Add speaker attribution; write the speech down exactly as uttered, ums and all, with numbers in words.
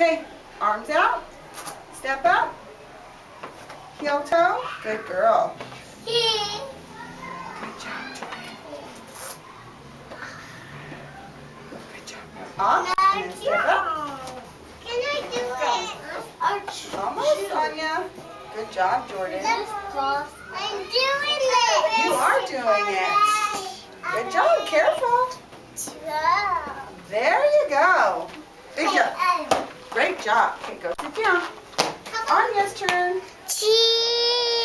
Speaker 1: Okay, arms out. Step up. Heel toe. Good girl. Good job, Jordan. Good job. Up and then step up.
Speaker 2: Can I do it?
Speaker 1: Almost, Anya. Good job, Jordan.
Speaker 2: I'm doing it.
Speaker 1: You are doing it. Good job. Careful. There you go. Good job. Great job. Okay, go sit down. Anya's turn.
Speaker 2: Cheese.